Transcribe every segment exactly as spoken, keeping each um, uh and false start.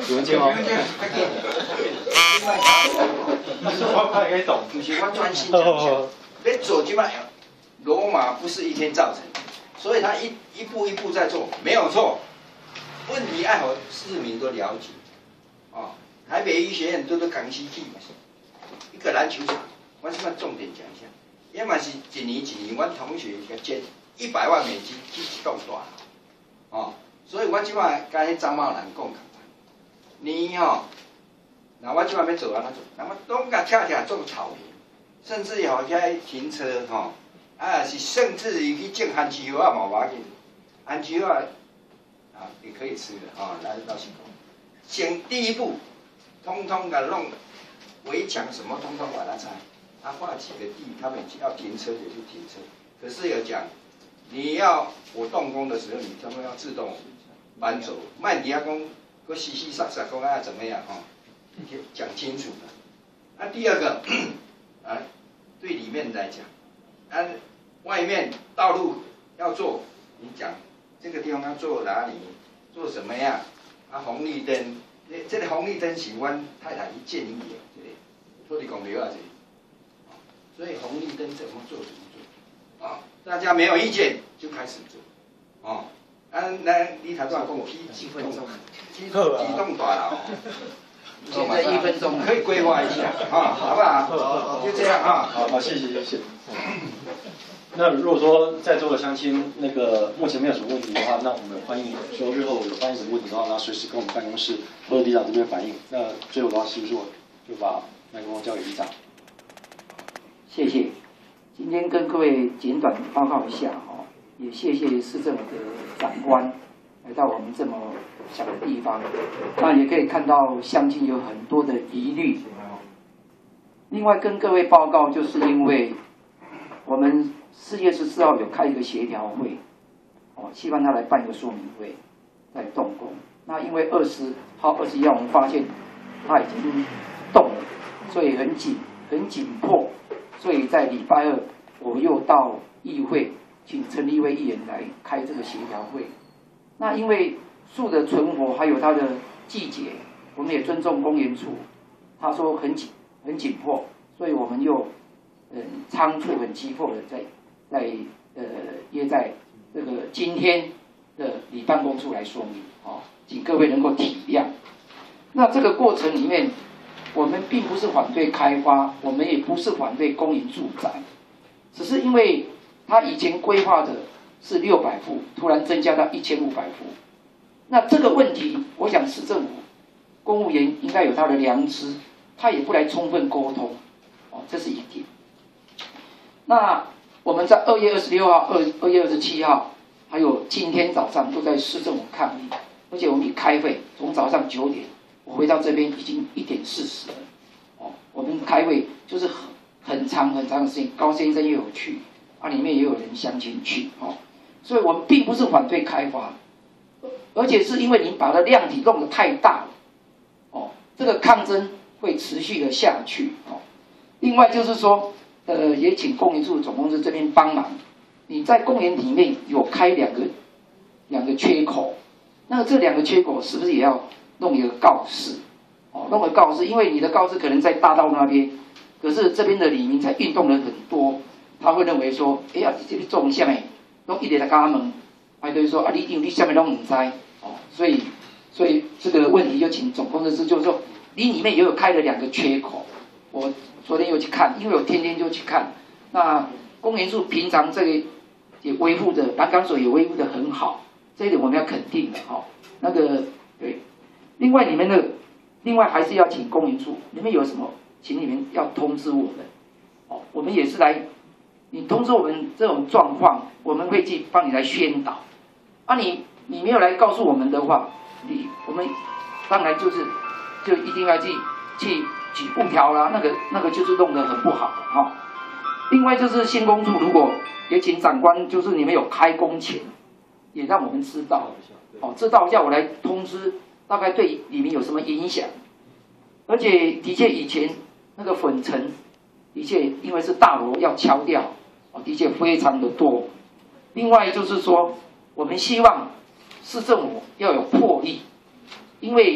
有人接吗？ 我大概懂， 就是我专心讲一下。要做这摆，罗马不是一天造成，所以他一一步一步在做，没有错。问题爱好市民都了解。哦，台北医学院都都港西去嘛，一个篮球场，我是要重点讲一下。也嘛是一年一年，阮同学甲捐一百万美金去一栋大楼，哦，所以我即摆甲迄张茂兰讲，你吼，那我即摆要做安怎做？那么拢甲拆拆做草坪，甚至吼遐停车吼，啊是甚至于去种番薯叶啊，嘛无要紧，番薯叶啊也可以吃的啊，来到时讲，先第一步，通通甲弄围墙什么，通通把它拆。他画几个地，他们要停车就去停车。可是有讲，你要我动工的时候，你他们要自动搬走。卖底下工，个稀稀撒撒工啊怎么样啊？讲清楚的。那、啊、第二个，啊，对里面来讲，啊，外面道路要做，你讲这个地方要做哪里，做什么样？啊，红绿灯，这这个红绿灯是阮太太一建议的，这个土地公庙啊这个。所以红绿灯怎么做怎么做，啊，大家没有意见就开始做，哦，啊，那你头先讲批几分钟，几几栋大楼，现在一分钟可以规划一下，啊，好不好？就这样啊， 好好，谢谢谢谢。那如果说在座的乡亲那个目前没有什么问题的话，那我们欢迎说日后有发现什么问题的话，那随时跟我们办公室或者里长这边反映。那最后的话，是不是我就把麦克风交给里长？ 谢谢，今天跟各位简短报告一下哈，也谢谢市政府的长官来到我们这么小的地方，那也可以看到乡亲有很多的疑虑。另外跟各位报告，就是因为我们四月十四号有开一个协调会，哦，希望他来办一个说明会，再动工。那因为二十号、二十一号我们发现他已经动了，所以很紧、很紧迫。所以在礼拜二，我又到议会，请陈立威议员来开这个协调会。那因为树的存活还有它的季节，我们也尊重公园处，他说很紧很紧迫，所以我们又嗯仓促很急迫的在在呃约在这个今天的里办公处来说明，哦，请各位能够体谅。那这个过程里面。我们并不是反对开发，我们也不是反对公营住宅，只是因为他以前规划的是六百户，突然增加到一千五百户。那这个问题，我想市政府公务员应该有他的良知，他也不来充分沟通，哦，这是一点。那我们在二月二十六号、二二月二十七号，还有今天早上都在市政府抗议，而且我们一开会，从早上九点。我回到这边已经一点四十了，哦，我们开会就是很很长很长的时间，高先生也有去，啊，里面也有人相亲去，哦，所以我们并不是反对开发，而且是因为你把它量体弄得太大了，哦，这个抗争会持续的下去，哦，另外就是说，呃，也请公园处总公司这边帮忙，你在公园里面有开两个两个缺口，那这两个缺口是不是也要？弄一个告示，哦，弄个告示，因为你的告示可能在大道那边，可是这边的里民才运动人很多，他会认为说，哎呀，这里种什么，弄一点来跟他们，还就是说啊，你你下面都唔知，哦，所以所以这个问题就请总工程师，就是说，你里面也有开了两个缺口，我昨天有去看，因为我天天就去看，那公园处平常这个也维护的，栏杆水也维护的很好，这一点我们要肯定的，哈，那个对。另外，你们的另外还是要请公园处，你们有什么，请你们要通知我们，哦，我们也是来，你通知我们这种状况，我们会去帮你来宣导。啊你，你你没有来告诉我们的话，你我们当然就是就一定要去去举布条啦，那个那个就是弄得很不好哈、哦。另外就是县公处，如果也请长官，就是你们有开工前，也让我们知道，哦，知道一下我来通知。大概对里面有什么影响？而且的确以前那个粉尘，的确因为是大楼要敲掉，哦，的确非常的多。另外就是说，我们希望市政府要有魄力，因为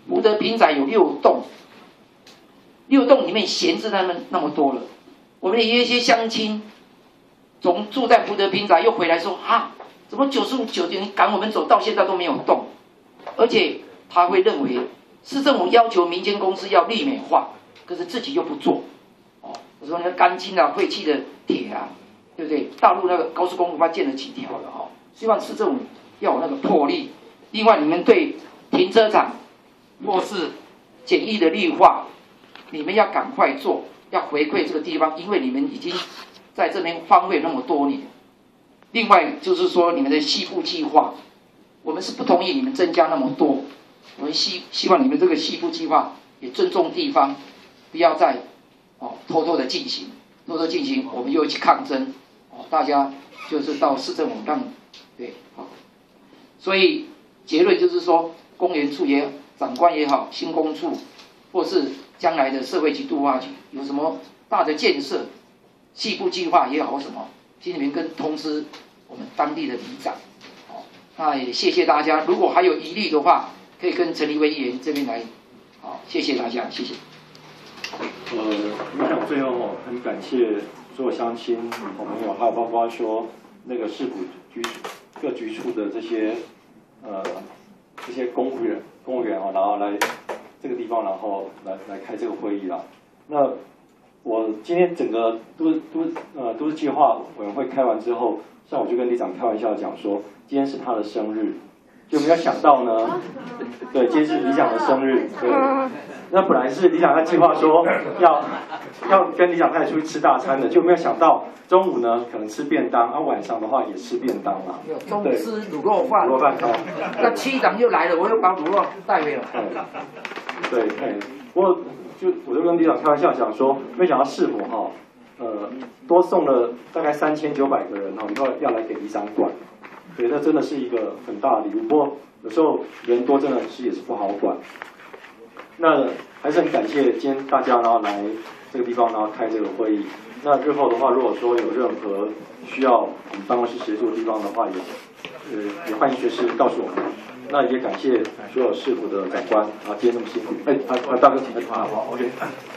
福德平宅有六栋，六栋里面闲置那么那么多了。我们也有一些乡亲，从住在福德平宅又回来说啊，怎么九十五九年赶我们走到现在都没有动，而且他会认为市政府要求民间公司要绿美化，可是自己又不做。哦，我说那个钢筋啊、废弃的铁啊，对不对？大陆那个高速公路它建了几条了哈、哦，希望市政府要有那个魄力。另外，你们对停车场或是简易的绿化，你们要赶快做，要回馈这个地方，因为你们已经在这边荒废那么多年。另外就是说，你们的西部计划，我们是不同意你们增加那么多，我们希希望你们这个西部计划也尊重地方，不要再哦偷偷的进行，偷偷进行，我们又去抗争，哦，大家就是到市政府让对好，所以结论就是说，公园处也长官也好，新工处或是将来的社会局、都发局有什么大的建设，西部计划也好什么，请你们跟通知我们当地的里长。好，那也谢谢大家。如果还有疑虑的话，可以跟陈立威议员这边来。好，谢谢大家，谢谢。 呃，我想最后哦，很感谢所有乡亲朋友，还有包括说那个市府局各局处的这些呃这些公务员公务员哦，然后来这个地方，然后来来开这个会议啦。那我今天整个都都呃都市计划委员会开完之后，像我就跟里长开玩笑讲说，今天是他的生日，就没有想到呢，对，今天是里长的生日，对。那本来是里长他计划说要要跟里长太太出去吃大餐的，就没有想到中午呢可能吃便当，啊晚上的话也吃便当啦。 中午吃卤肉饭， 卤肉饭哦。 那区长又来了，我又把卤肉带回了。 对对，不过就我就跟里长开玩笑讲说，没想到市府哈，呃，多送了大概三千九百个人哈，以后要来给里长管，对，那真的是一个很大的礼物。不过有时候人多真的是也是不好管。那还是很感谢今天大家然后来这个地方然后开这个会议。那日后的话，如果说有任何需要我们办公室协助的地方的话，也呃也欢迎随时告诉我们。那也感谢所有市府的长官啊，今天那么辛苦。哎，啊啊大哥请一好好 ，OK。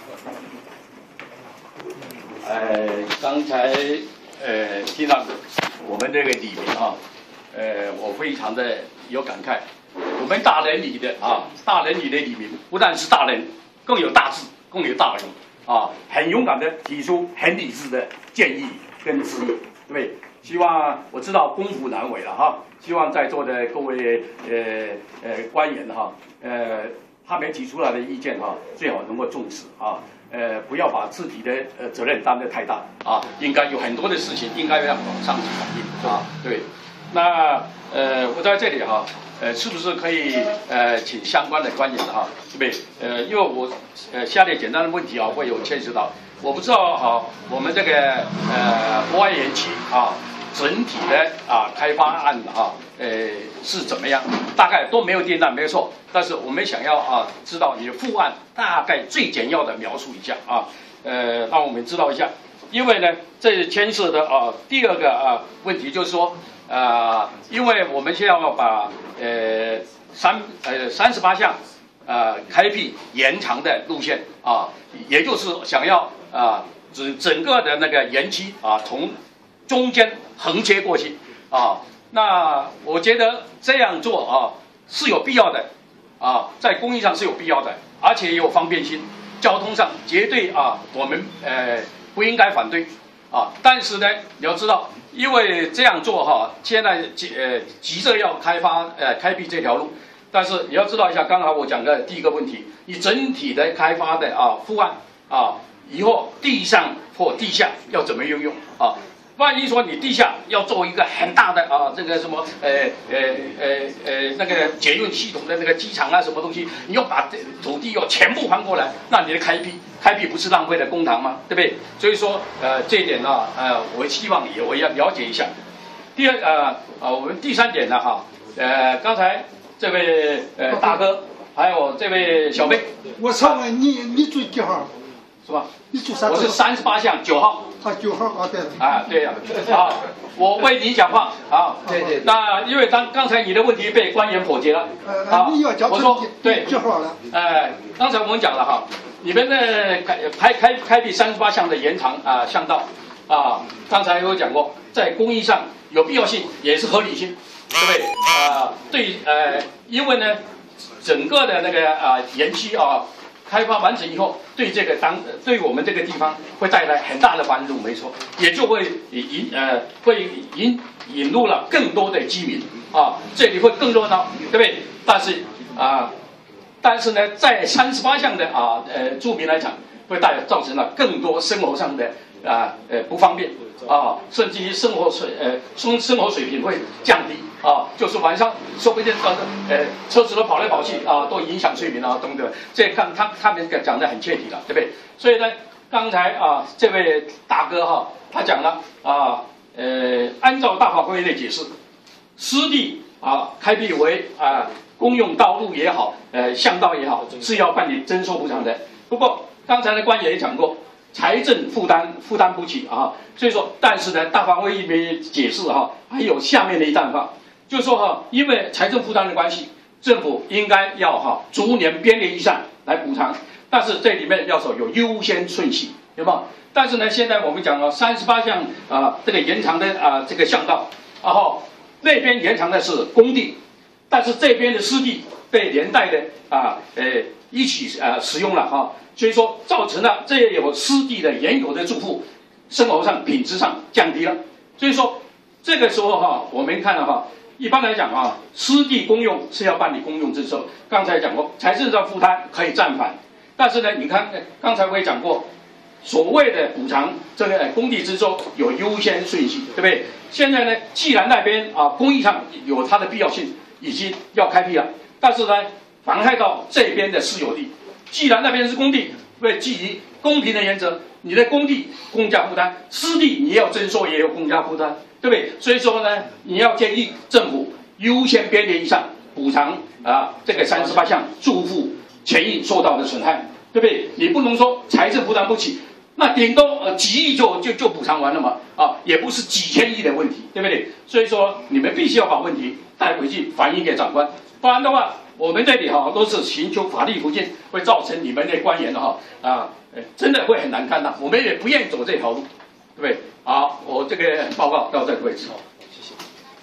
呃，刚才呃听到我们这个里面啊，呃，我非常的有感慨。我们大人里的啊，大人里的里面不但是大人，更有大志，更有大人啊，很勇敢的提出很理智的建议跟指引，对不对？希望我知道功夫难为了哈，希望在座的各位呃呃官员哈，呃他们提出来的意见哈，最好能够重视啊，呃不要把自己的呃责任担得太大啊，应该有很多的事情应该要往上去反映啊，对。那呃我在这里哈。呃，是不是可以呃请相关的官员哈，对不对？呃，因为我呃下列简单的问题啊，会有牵涉到，我不知道哈，我们这个呃博爱园区啊，整体的啊开发案啊，呃是怎么样？大概都没有订单，没有错。但是我们想要啊知道你的副案大概最简要的描述一下啊，呃让我们知道一下，因为呢这牵涉的啊第二个啊问题就是说。啊、呃，因为我们现在要把呃三呃三十八项呃开辟延长的路线啊，也就是想要啊整整个的那个园区啊从中间横切过去啊，那我觉得这样做啊是有必要的啊，在公益上是有必要的，而且也有方便性，交通上绝对啊我们呃不应该反对啊，但是呢你要知道。因为这样做哈，现在急呃急着要开发呃开辟这条路，但是你要知道一下，刚才我讲的第一个问题，你整体的开发的啊副案啊，以后地上或地下要怎么运用啊？万一说你地下要做一个很大的啊这个什么呃呃呃呃那个捷运系统的那个机场啊什么东西，你要把土地要全部翻过来，那你的开辟开辟不是浪费了公帑吗？对不对？所以说呃这一点呢呃我希望也我要了解一下。第二呃呃我们第三点呢哈呃刚才这位呃大哥还有这位小妹， 我上来你你最几号？ 是吧？ 就三我是三十八项九号。 啊，九号啊，对了。 啊，对呀、啊，啊，我为你讲话啊。 对对。 那因为刚刚才你的问题被官员否决了。 呃， 啊， 你要讲我说对， 九号了。 哎，刚才我们讲了哈，你们的开开开开辟三十八项的延长啊巷道啊，刚才有讲过，在公益上有必要性，也是合理性，对不对？啊，对，呃，因为呢，整个的那个啊园区啊。开发完成以后，对这个当对我们这个地方会带来很大的帮助，没错，也就会引呃会引引入了更多的居民啊，这里会更热闹，对不对？但是啊，但是呢，在三十八项的啊呃住民来讲，会带造成了更多生活上的啊呃不方便啊，甚至于生活水呃生生活水平会降低。啊，就是晚上说不定呃呃车子都跑来跑去啊，都影响睡眠啊等等。这看他他们讲得很切题了，对不对？所以呢，刚才啊这位大哥哈、啊，他讲了啊呃，按照大法规的解释，湿地啊开辟为啊公用道路也好，呃巷道也好，是要办理征收补偿的。不过刚才的官员也讲过，财政负担负担不起啊，所以说，但是呢，大法规里面解释哈、啊，还有下面的一段话。就是说哈，因为财政负担的关系，政府应该要哈逐年编列预算来补偿，但是这里面要说有优先顺序，对吧？但是呢，现在我们讲了三十八项啊，这个延长的啊这个巷道，然后那边延长的是公地，但是这边的私地被连带的啊呃一起啊使用了哈，所以说造成了这有私地的原有的住户生活上品质上降低了，所以说这个时候哈，我们看了哈。一般来讲啊，私地公用是要办理公用征收。刚才讲过，财政上负担可以暂缓，但是呢，你看刚才我也讲过，所谓的补偿这个公地征收有优先顺序，对不对？现在呢，既然那边啊公益上有它的必要性，已经要开辟了，但是呢，妨害到这边的私有地。既然那边是公地，为基于公平的原则，你的公地公家负担，私地你要征收也有公家负担。对不对？所以说呢，你要建议政府优先编列预算补偿啊这个三十八项住户权益受到的损害，对不对？你不能说财政负担不起，那顶多呃几亿就就就补偿完了嘛啊，也不是几千亿的问题，对不对？所以说你们必须要把问题带回去反映给长官，不然的话，我们这里哈、啊、都是寻求法律途径，会造成你们的官员哈啊呃真的会很难看的，我们也不愿意走这条路，对不对？好，我这个报告到这个位置。 谢谢。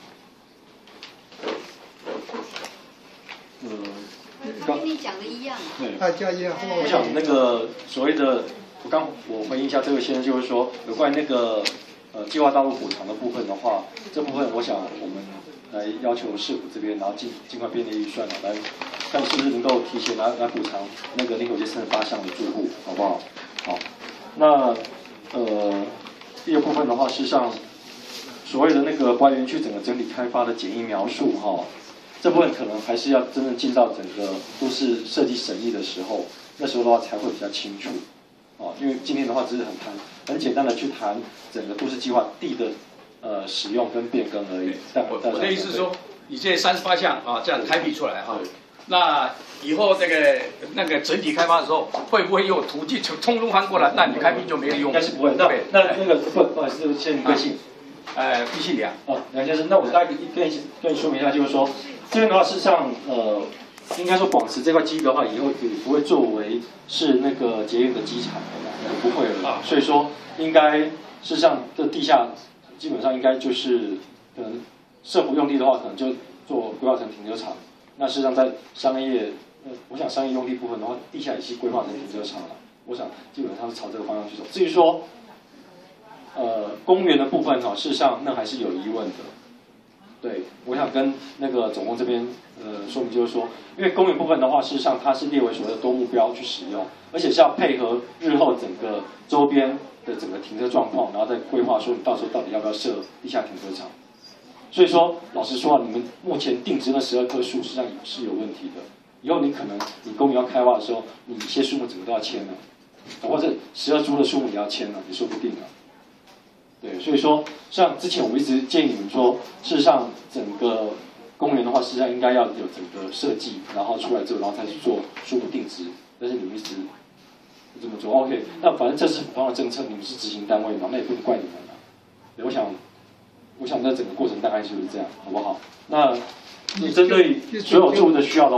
呃， 他跟你讲的一样。 对。 啊，加一。 我想那个所谓的，我刚我回应一下这位先生，就是说有关于那个呃计划道路补偿的部分的话，这部分我想我们来要求市府这边，然后尽尽快编列预算啊，来看是不是能够提前来来补偿那个林口街三十八项的住户，好不好？好，那呃。第二部分的话，事实上，所谓的那个花园区整个整体开发的简易描述哈、哦，这部分可能还是要真正进到整个都市设计审议的时候，那时候的话才会比较清楚，哦，因为今天的话只是很谈很简单的去谈整个都市计划地的呃使用跟变更而已。 我我的意思是说，你这三十八项啊这样开辟出来哈、啊，那以后这个那个整体开发的时候，会不会有土地从从中翻过来？那你开辟就没有用。 应该是不会。那那那个不不好意思，先贵姓？ 呃，毕姓梁。 哦，梁先生，那我大概跟跟跟你说明一下，就是说这边的话，事实上呃，应该说广慈这块基地的话，以后也不会作为是那个捷运的机场，不会了。所以说，应该事实上这地下基本上应该就是可能社福用地的话，可能就做规划成停车场。那事实上在商业呃，我想商业用地部分的话，地下也是规划成停车场了。我想基本上是朝这个方向去走。至于说，呃，公园的部分哈、哦，事实上那还是有疑问的。对，我想跟那个总工这边呃说明，就是说，因为公园部分的话，事实上它是列为所谓的多目标去使用，而且是要配合日后整个周边的整个停车状况，然后再规划说你到时候到底要不要设地下停车场。所以说，老实说啊，你们目前定植那十二棵树，实际上也是有问题的。以后你可能你公园要开挖的时候，你一些树木整个都要迁了，或者十二株的树木也要迁了，也说不定了。对，所以说，像之前我们一直建议你们说，事实上整个公园的话，实际上应该要有整个设计，然后出来之后，然后才去做树木定植，但是你们一直这么做 OK， 那反正这是府方的政策，你们是执行单位嘛，那也不能怪你们了。我想，我想那整个过程大概就是这样，好不好？那你针对所有住户的需要的话。